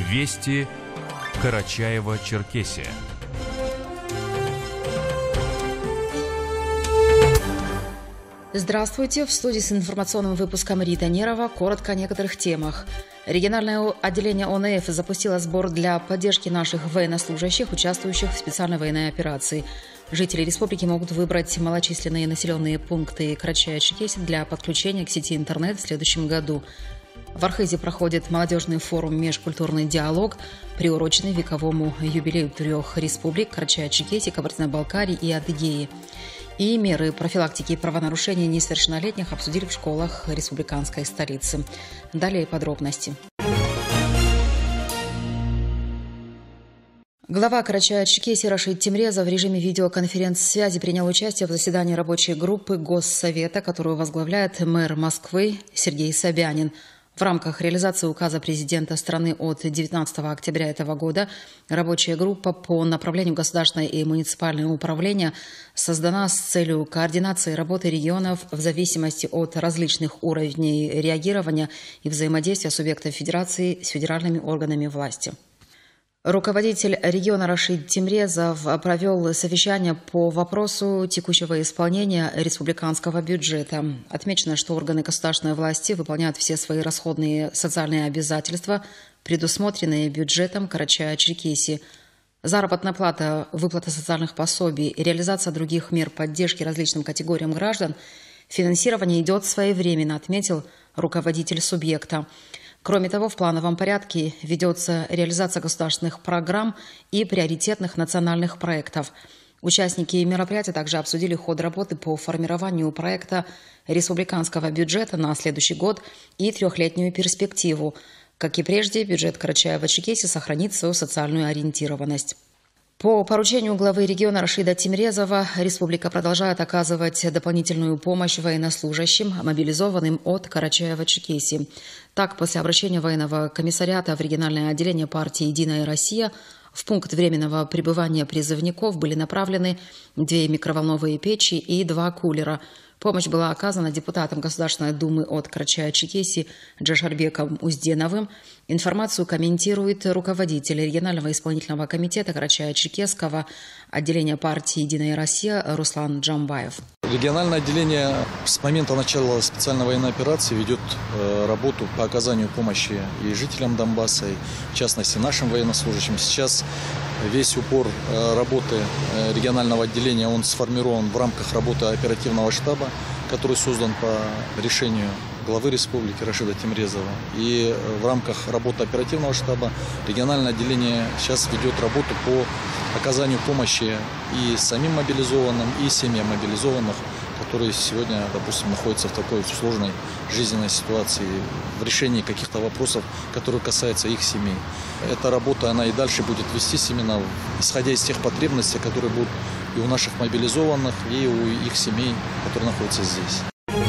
Вести Карачаево-Черкесия. Здравствуйте! В студии с информационным выпуском Рита Нерова. Коротко о некоторых темах. Региональное отделение ОНФ запустило сбор для поддержки наших военнослужащих, участвующих в специальной военной операции. Жители республики могут выбрать малочисленные населенные пункты Карачаево-Черкесии для подключения к сети интернет в следующем году. В Архизе проходит молодежный форум «Межкультурный диалог», приуроченный вековому юбилею 3 республик Карачаево-Черкесии, Кабардино-Балкарии и Адыгеи. И меры профилактики правонарушений несовершеннолетних обсудили в школах республиканской столицы. Далее подробности. Глава Карачаево-Черкесии Рашид Темрезов в режиме видеоконференц-связи принял участие в заседании рабочей группы Госсовета, которую возглавляет мэр Москвы Сергей Собянин. В рамках реализации указа президента страны от 19 октября этого года рабочая группа по направлению государственное и муниципальное управление создана с целью координации работы регионов в зависимости от различных уровней реагирования и взаимодействия субъектов федерации с федеральными органами власти. Руководитель региона Рашид Темрезов провел совещание по вопросу текущего исполнения республиканского бюджета. Отмечено, что органы государственной власти выполняют все свои расходные социальные обязательства, предусмотренные бюджетом Карачаево-Черкесии. Заработная плата, выплата социальных пособий, реализация других мер поддержки различным категориям граждан, финансирование идет своевременно, отметил руководитель субъекта. Кроме того, в плановом порядке ведется реализация государственных программ и приоритетных национальных проектов. Участники мероприятия также обсудили ход работы по формированию проекта республиканского бюджета на следующий год и трехлетнюю перспективу. Как и прежде, бюджет Карачаево-Черкесии сохранит свою социальную ориентированность. По поручению главы региона Рашида Темрезова республика продолжает оказывать дополнительную помощь военнослужащим, мобилизованным от Карачаево-Черкесии. Так, после обращения военного комиссариата в региональное отделение партии «Единая Россия» в пункт временного пребывания призывников были направлены 2 микроволновые печи и 2 кулера. Помощь была оказана депутатам Государственной Думы от Карачаево-Черкесии Джашарбеком Узденовым. Информацию комментирует руководитель регионального исполнительного комитета Карачаево-Черкесского отделения партии «Единая Россия» Руслан Джамбаев. Региональное отделение с момента начала специальной военной операции ведет работу по оказанию помощи и жителям Донбасса, и в частности нашим военнослужащим. Сейчас весь упор работы регионального отделения он сформирован в рамках работы оперативного штаба, который создан по решению главы республики Рашида Темрезова. И в рамках работы оперативного штаба региональное отделение сейчас ведет работу по оказанию помощи и самим мобилизованным, и семьям мобилизованных, которые сегодня, допустим, находятся в такой сложной жизненной ситуации, в решении каких-то вопросов, которые касаются их семей. Эта работа, она и дальше будет вестись именно исходя из тех потребностей, которые будут и у наших мобилизованных, и у их семей, которые находятся здесь.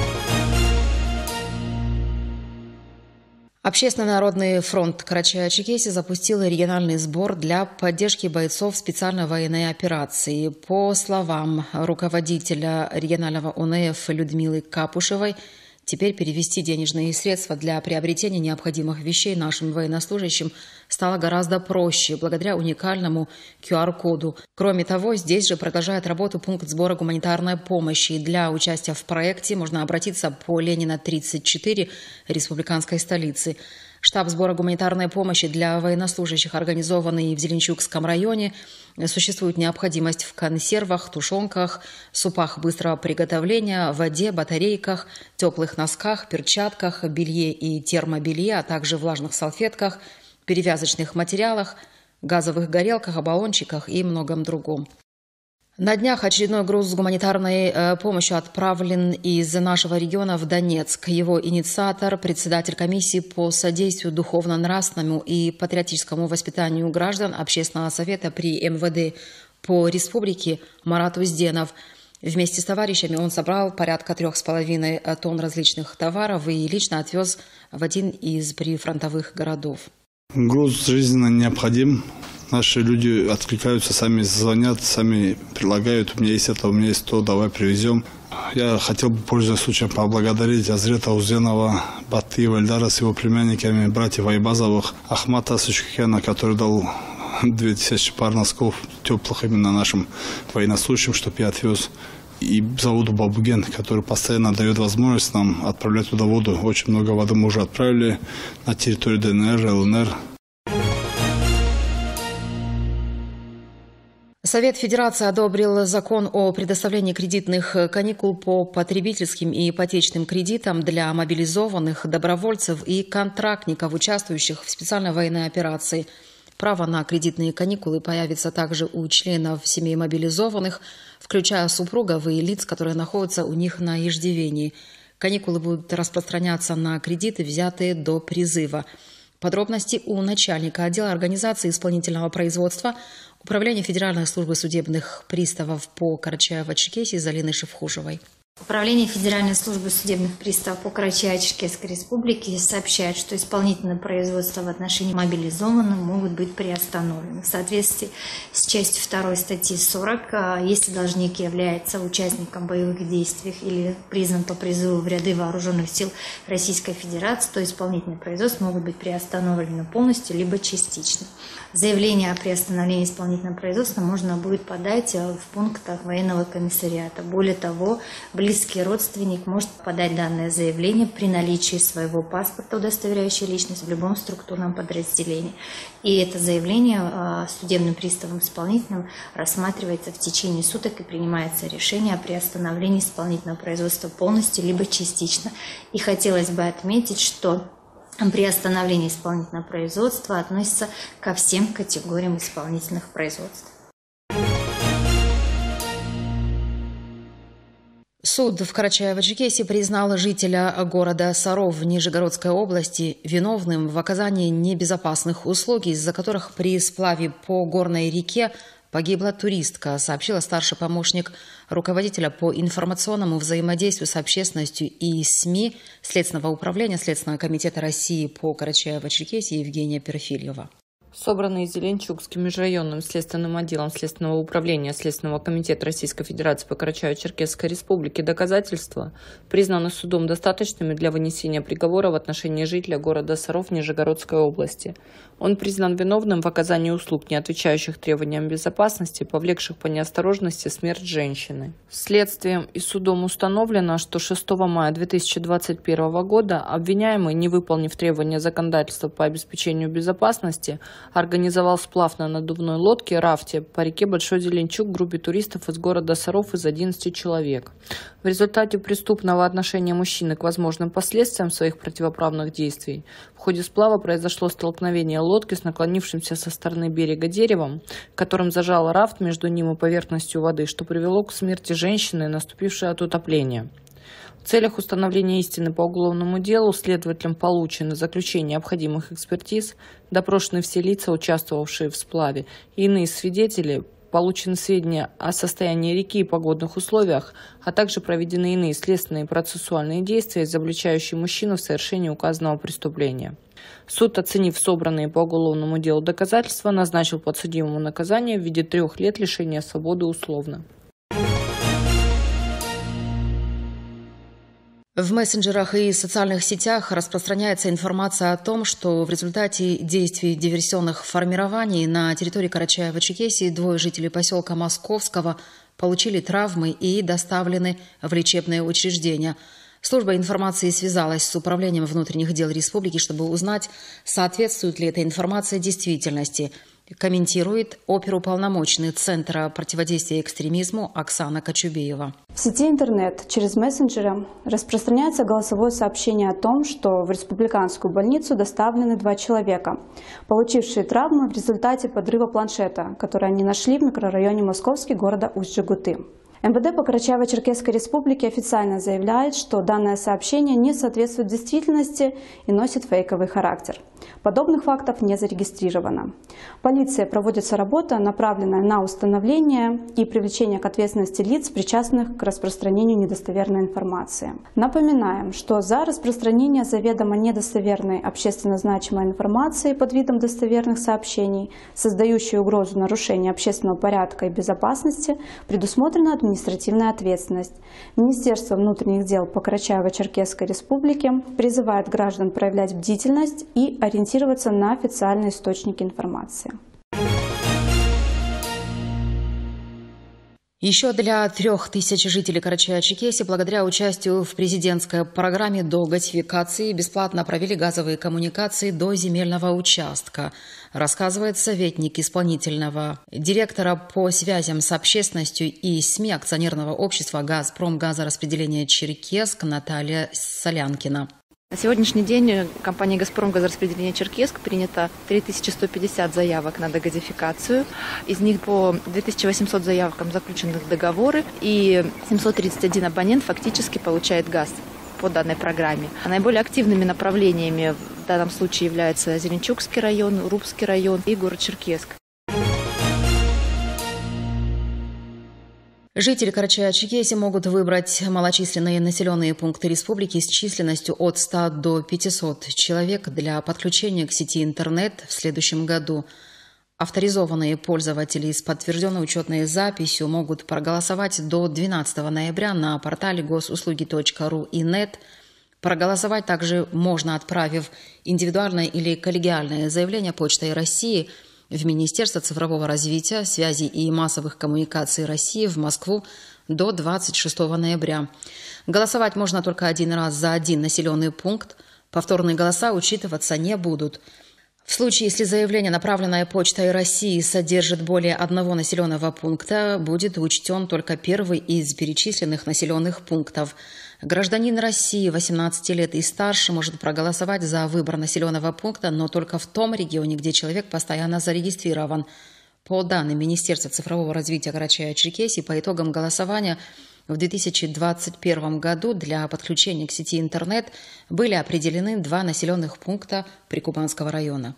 Общественный народный фронт Карачаево-Черкесии запустил региональный сбор для поддержки бойцов специальной военной операции. По словам руководителя регионального ОНФ Людмилы Капушевой, теперь перевести денежные средства для приобретения необходимых вещей нашим военнослужащим стало гораздо проще, благодаря уникальному QR-коду. Кроме того, здесь же продолжает работу пункт сбора гуманитарной помощи. Для участия в проекте можно обратиться по Ленина, 34, республиканской столицы. Штаб сбора гуманитарной помощи для военнослужащих, организованный в Зеленчукском районе. Существует необходимость в консервах, тушенках, супах быстрого приготовления, воде, батарейках, теплых носках, перчатках, белье и термобелье, а также влажных салфетках, перевязочных материалах, газовых горелках, баллончиках и многом другом. На днях очередной груз с гуманитарной помощью отправлен из нашего региона в Донецк. Его инициатор, председатель комиссии по содействию духовно-нравственному и патриотическому воспитанию граждан Общественного совета при МВД по республике Марат Узденов. Вместе с товарищами он собрал порядка 3,5 тонн различных товаров и лично отвез в один из прифронтовых городов. Груз жизненно необходим. Наши люди откликаются, сами звонят, сами предлагают. У меня есть это, у меня есть то, давай привезем. Я хотел бы, пользуясь случаем, поблагодарить Азрета Узенова, Батыева Эльдара с его племянниками, братьев Айбазовых, Ахмата Сучкена, который дал 2000 пар носков теплых именно нашим военнослужащим, чтобы я отвез. И заводу Бабуген, который постоянно дает возможность нам отправлять туда воду. Очень много воды мы уже отправили на территорию ДНР, ЛНР. Совет Федерации одобрил закон о предоставлении кредитных каникул по потребительским и ипотечным кредитам для мобилизованных, добровольцев и контрактников, участвующих в специальной военной операции. Право на кредитные каникулы появится также у членов семей мобилизованных, включая супругов и лиц, которые находятся у них на иждивении. Каникулы будут распространяться на кредиты, взятые до призыва. Подробности у начальника отдела организации исполнительного производства Управления Федеральной службы судебных приставов по Карачаево-Черкесии Залины Шевхужевой. Управление Федеральной службы судебных приставов по Карачаево-Черкесской республике сообщает, что исполнительное производство в отношении мобилизованных могут быть приостановлены. В соответствии с частью 2 статьи 40, если должник является участником боевых действий или призван по призыву в ряды вооруженных сил Российской Федерации, то исполнительное производство могут быть приостановлены полностью либо частично. Заявление о приостановлении исполнительного производства можно будет подать в пунктах военного комиссариата. Более того, близкий родственник может подать данное заявление при наличии своего паспорта, удостоверяющего личность, в любом структурном подразделении. И это заявление судебным приставом исполнительным рассматривается в течение суток и принимается решение о приостановлении исполнительного производства полностью либо частично. И хотелось бы отметить, что приостановление исполнительного производства относится ко всем категориям исполнительных производств. Суд в Карачаево-Черкесии признал жителя города Саров в Нижегородской области виновным в оказании небезопасных услуг, из-за которых при сплаве по горной реке погибла туристка, сообщила старший помощник руководителя по информационному взаимодействию с общественностью и СМИ Следственного управления Следственного комитета России по Карачаево-Черкесии Евгения Перфильева. Собранные Зеленчукским межрайонным следственным отделом Следственного управления Следственного комитета Российской Федерации по Карачаево-Черкесской Республике доказательства признаны судом достаточными для вынесения приговора в отношении жителя города Саров Нижегородской области. Он признан виновным в оказании услуг, не отвечающих требованиям безопасности, повлекших по неосторожности смерть женщины. Следствием и судом установлено, что 6 мая 2021 года обвиняемый, не выполнив требования законодательства по обеспечению безопасности, организовал сплав на надувной лодке «Рафте» по реке Большой Зеленчук группе туристов из города Саров из 11 человек. В результате преступного отношения мужчины к возможным последствиям своих противоправных действий в ходе сплава произошло столкновение лодки с наклонившимся со стороны берега деревом, которым зажало рафт между ним и поверхностью воды, что привело к смерти женщины, наступившей от утопления. В целях установления истины по уголовному делу следователям получено заключение необходимых экспертиз, допрошены все лица, участвовавшие в сплаве, и иные свидетели, получены сведения о состоянии реки и погодных условиях, а также проведены иные следственные и процессуальные действия, изобличающие мужчину в совершении указанного преступления. Суд, оценив собранные по уголовному делу доказательства, назначил подсудимому наказание в виде 3 лет лишения свободы условно. В мессенджерах и социальных сетях распространяется информация о том, что в результате действий диверсионных формирований на территории Карачаево-Черкесии 2 жителей поселка Московского получили травмы и доставлены в лечебные учреждения. Служба информации связалась с Управлением внутренних дел республики, чтобы узнать, соответствует ли эта информация действительности. Комментирует оперуполномоченный Центра противодействия экстремизму Оксана Кочубеева. В сети интернет через мессенджеры распространяется голосовое сообщение о том, что в республиканскую больницу доставлены 2 человека, получившие травмы в результате подрыва планшета, который они нашли в микрорайоне Московский города Усть-Жигуты. МВД по Карачаево-Черкесской республике официально заявляет, что данное сообщение не соответствует действительности и носит фейковый характер. Подобных фактов не зарегистрировано. Полиция проводится работа, направленная на установление и привлечение к ответственности лиц, причастных к распространению недостоверной информации. Напоминаем, что за распространение заведомо недостоверной общественно значимой информации под видом достоверных сообщений, создающей угрозу нарушения общественного порядка и безопасности, предусмотрена административная административная ответственность. Министерство внутренних дел по Карачаево-Черкесской Республике призывает граждан проявлять бдительность и ориентироваться на официальные источники информации. Еще для 3000 жителей Карачаева-Черкесии благодаря участию в президентской программе долготификации бесплатно провели газовые коммуникации до земельного участка, рассказывает советник исполнительного директора по связям с общественностью и СМИ акционерного общества «Газпром» газораспределения Черкесск Наталья Солянкина. На сегодняшний день компанией «Газпром» газораспределение Черкесск принято 3150 заявок на дегазификацию. Из них по 2800 заявкам заключены договоры, и 731 абонент фактически получает газ по данной программе. Наиболее активными направлениями в данном случае являются Зеленчукский район, Урупский район и город Черкесск. Жители Карачаева-Черкесии могут выбрать малочисленные населенные пункты республики с численностью от 100 до 500 человек для подключения к сети интернет в следующем году. Авторизованные пользователи с подтвержденной учетной записью могут проголосовать до 12 ноября на портале госуслуги.ру и нет. Проголосовать также можно, отправив индивидуальное или коллегиальное заявление Почтой России в Министерство цифрового развития, связи и массовых коммуникаций России в Москву до 26 ноября. Голосовать можно только один раз за один населенный пункт. Повторные голоса учитываться не будут. В случае, если заявление, направленное Почтой России, содержит более одного населенного пункта, будет учтен только первый из перечисленных населенных пунктов. Гражданин России 18 лет и старше может проголосовать за выбор населенного пункта, но только в том регионе, где человек постоянно зарегистрирован. По данным Министерства цифрового развития Карачаева-Черкесии, по итогам голосования в 2021 году для подключения к сети интернет были определены 2 населенных пункта Прикубанского района.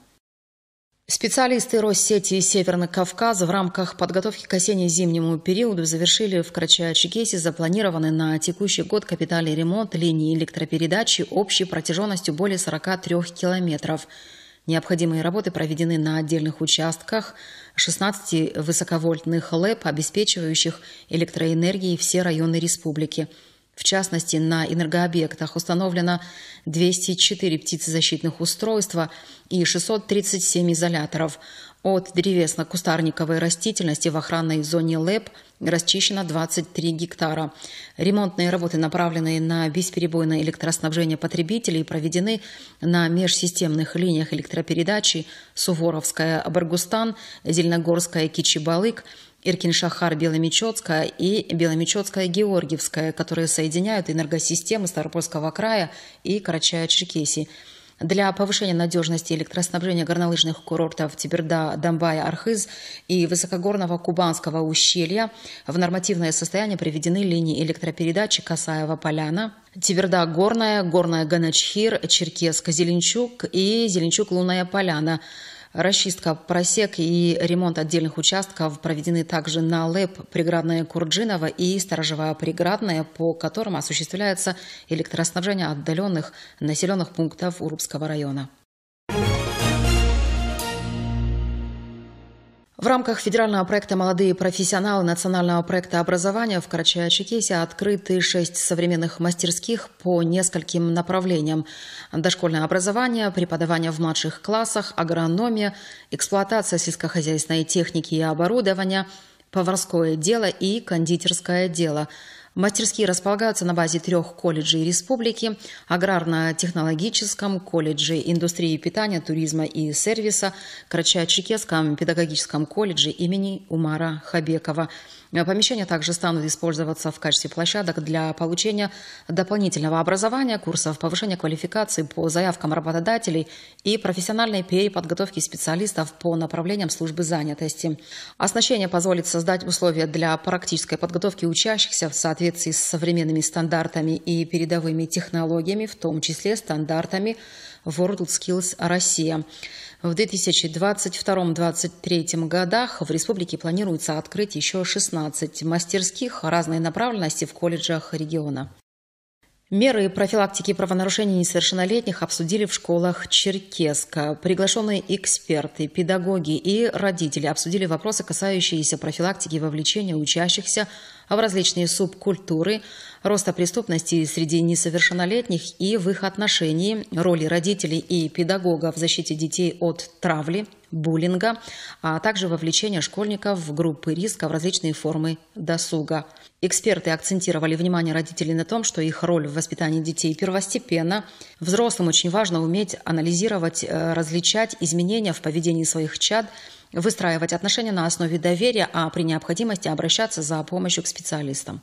Специалисты Россети Северный Кавказ в рамках подготовки к осенне-зимнему периоду завершили в Карачаево-Черкесии запланированный на текущий год капитальный ремонт линии электропередачи общей протяженностью более 43 километров. Необходимые работы проведены на отдельных участках 16 высоковольтных ЛЭП, обеспечивающих электроэнергией все районы республики. В частности, на энергообъектах установлено 204 птицезащитных устройства и 637 изоляторов. От древесно-кустарниковой растительности в охранной зоне ЛЭП расчищено 23 гектара. Ремонтные работы, направленные на бесперебойное электроснабжение потребителей, проведены на межсистемных линиях электропередачи Суворовская-Баргустан, Зеленогорская-Кичи-Балык, Иркин-Шахар-Беломечетская и Беломечетская-Георгиевская, которые соединяют энергосистемы Ставропольского края и Карачаева-Черкесии. Для повышения надежности электроснабжения горнолыжных курортов Теберда, Домбая, Архыз и высокогорного Кубанского ущелья в нормативное состояние приведены линии электропередачи Касаева-Поляна, Теберда-Горная, Горная Ганачхир, Черкесск-Зеленчук и Зеленчук-Лунная Поляна. Расчистка просек и ремонт отдельных участков проведены также на ЛЭП Преградная Курджинова и Сторожевая Преградная, по которым осуществляется электроснабжение отдаленных населенных пунктов Урупского района. В рамках федерального проекта «Молодые профессионалы» национального проекта образования в Карачаево-Черкесии открыты 6 современных мастерских по нескольким направлениям: дошкольное образование, преподавание в младших классах, агрономия, эксплуатация сельскохозяйственной техники и оборудования, поварское дело и кондитерское дело. Мастерские располагаются на базе 3 колледжей республики: аграрно-технологическом колледже индустрии питания, туризма и сервиса, Карачаево-Черкесском педагогическом колледже имени Умара Хабекова. Помещения также станут использоваться в качестве площадок для получения дополнительного образования, курсов повышения квалификации по заявкам работодателей и профессиональной переподготовки специалистов по направлениям службы занятости. Оснащение позволит создать условия для практической подготовки учащихся в соответствии с современными стандартами и передовыми технологиями, в том числе стандартами WorldSkills Россия. В 2022-2023 годах в республике планируется открыть еще 16 мастерских разной направленности в колледжах региона. Меры профилактики правонарушений несовершеннолетних обсудили в школах Черкесска. Приглашенные эксперты, педагоги и родители обсудили вопросы, касающиеся профилактики вовлечения учащихся в различные субкультуры, роста преступности среди несовершеннолетних и в их отношении, роли родителей и педагогов в защите детей от травли, буллинга, а также вовлечение школьников в группы риска в различные формы досуга. Эксперты акцентировали внимание родителей на том, что их роль в воспитании детей первостепенна. Взрослым очень важно уметь анализировать, различать изменения в поведении своих чад, выстраивать отношения на основе доверия, а при необходимости обращаться за помощью к специалистам.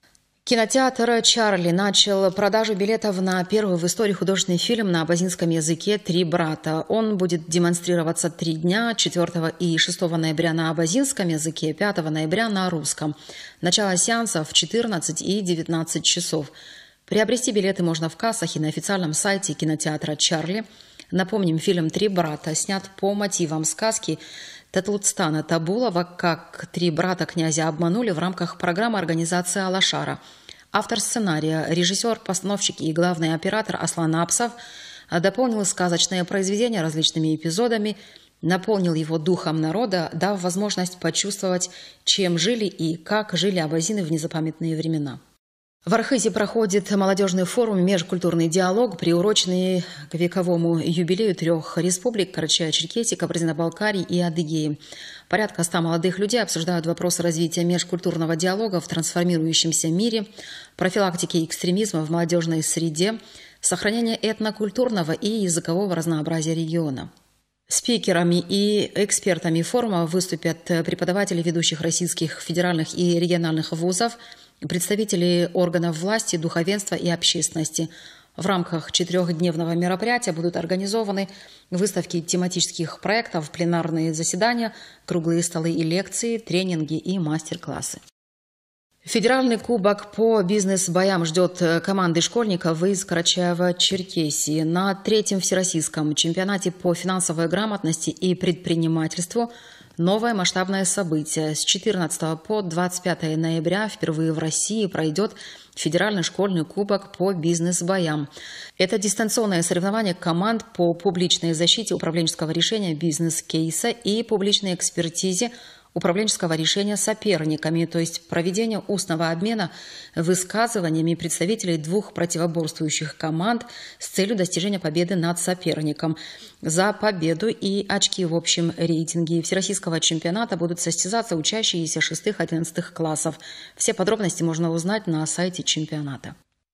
Кинотеатр «Чарли» начал продажу билетов на первый в истории художественный фильм на абазинском языке «Три брата». Он будет демонстрироваться 3 дня, 4 и 6 ноября на абазинском языке, 5 ноября на русском. Начало сеанса в 14 и 19 часов. Приобрести билеты можно в кассах и на официальном сайте кинотеатра «Чарли». Напомним, фильм «Три брата» снят по мотивам сказки Татлутстана Табулова «Как 3 брата князя обманули» в рамках программы организации «Алашара». Автор сценария, режиссер, постановщик и главный оператор Аслан Апсов дополнил сказочное произведение различными эпизодами, наполнил его духом народа, дав возможность почувствовать, чем жили и как жили абазины в незапамятные времена. В Архизе проходит молодежный форум «Межкультурный диалог», приуроченный к вековому юбилею 3 республик – Карачаево-Черкесии, Кабардино-Балкарии и Адыгеи. Порядка 100 молодых людей обсуждают вопросы развития межкультурного диалога в трансформирующемся мире, профилактики экстремизма в молодежной среде, сохранения этнокультурного и языкового разнообразия региона. Спикерами и экспертами форума выступят преподаватели ведущих российских федеральных и региональных вузов, представители органов власти, духовенства и общественности. В рамках 4-дневного мероприятия будут организованы выставки тематических проектов, пленарные заседания, круглые столы и лекции, тренинги и мастер-классы. Федеральный кубок по бизнес-боям ждет команды школьников из Карачаево-Черкесии. На 3-м всероссийском чемпионате по финансовой грамотности и предпринимательству новое масштабное событие. С 14 по 25 ноября впервые в России пройдет Федеральный школьный кубок по бизнес-боям. Это дистанционное соревнование команд по публичной защите управленческого решения бизнес-кейса и публичной экспертизе управленческого решения соперниками, то есть проведение устного обмена высказываниями представителей 2 противоборствующих команд с целью достижения победы над соперником. За победу и очки в общем рейтинге всероссийского чемпионата будут состязаться учащиеся 6-11 классов. Все подробности можно узнать на сайте чемпионата.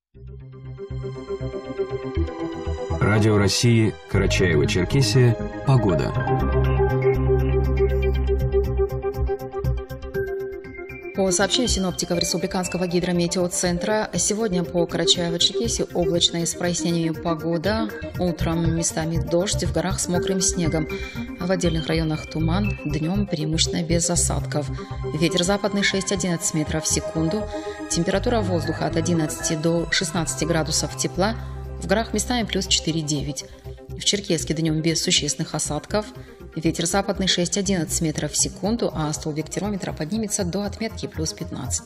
Радио России, Карачаево-Черкесия. Погода. По сообщению синоптиков Республиканского гидрометеоцентра, сегодня по Карачаево-Черкесии облачная с прояснениями погода. Утром местами дождь, в горах с мокрым снегом. В отдельных районах туман, днем преимущественно без осадков. Ветер западный 6-11 метров в секунду. Температура воздуха от 11 до 16 градусов тепла. В горах местами плюс 4-9. В Черкесске днем без существенных осадков. Ветер западный 6-11 метров в секунду, а столбик термометра поднимется до отметки плюс 15.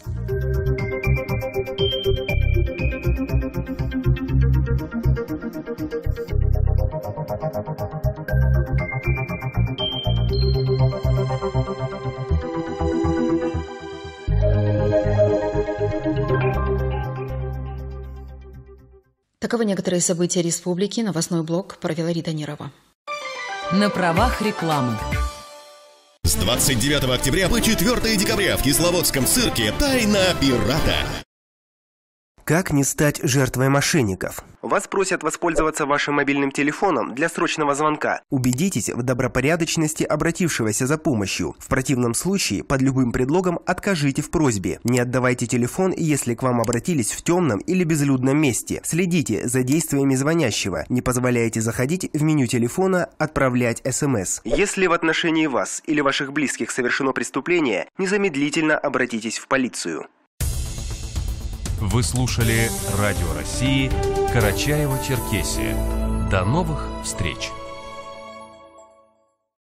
Таковы некоторые события республики. Новостной блок провела Рита Нерова. На правах рекламы. С 29 октября по 4 декабря в Кисловодском цирке «Тайна пирата». Как не стать жертвой мошенников? Вас просят воспользоваться вашим мобильным телефоном для срочного звонка. Убедитесь в добропорядочности обратившегося за помощью. В противном случае, под любым предлогом откажите в просьбе. Не отдавайте телефон, если к вам обратились в темном или безлюдном месте. Следите за действиями звонящего. Не позволяйте заходить в меню телефона, отправлять СМС. Если в отношении вас или ваших близких совершено преступление, незамедлительно обратитесь в полицию. Вы слушали Радио России, Карачаево-Черкесия. До новых встреч!